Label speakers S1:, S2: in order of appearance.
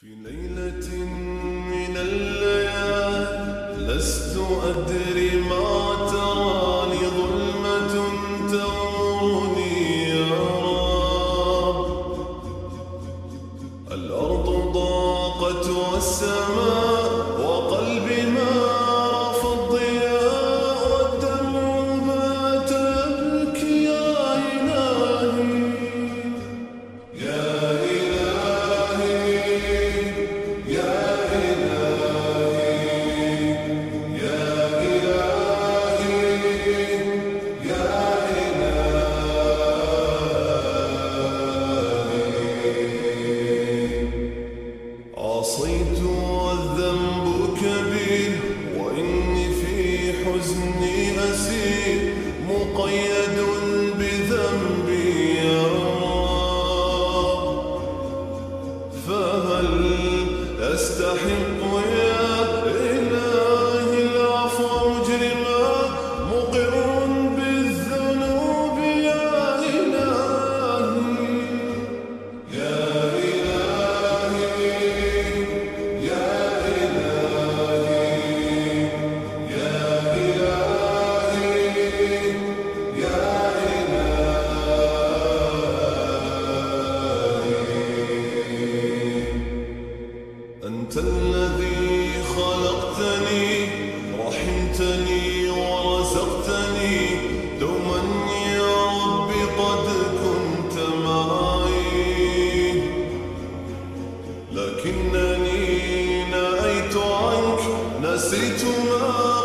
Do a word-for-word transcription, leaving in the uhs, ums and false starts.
S1: في ليلة من الليالي لست أدري ما تراني ظلمة تغمرني يا رب. الأرض ضاقت والسماء وقلبي ما رفض ضياء والدم بات يبكي يا إلهي يا عصيت والذنب كبير وإني في حزني أسير مقيد بذنبي يا رب. فهل أستحق يا إلهي العفو مجرما مقر بالذنوب يا إلهي يا أنت الذي خلقتني رحمتني ورزقتني دوما يا ربي قد كنت معي، لكنني نأيت عنك نسيت ما